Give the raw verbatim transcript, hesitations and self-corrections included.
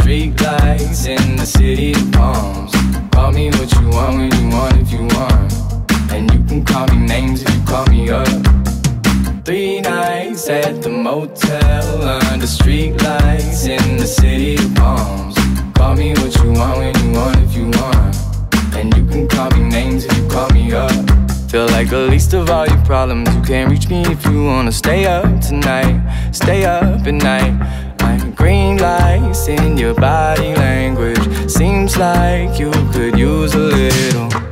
street lights in the city of palms. Call me what you want when you want if you want, and you can call me names if you call me up. Three nights at the motel under street lights in the city of palms. Call me what you want when you want if you want, and you can call me names if you call me up. Feel like the least of all your problems. You can't reach me if you wanna stay up tonight, stay up at night. I'm green lights in your body language. Seems like you could use a little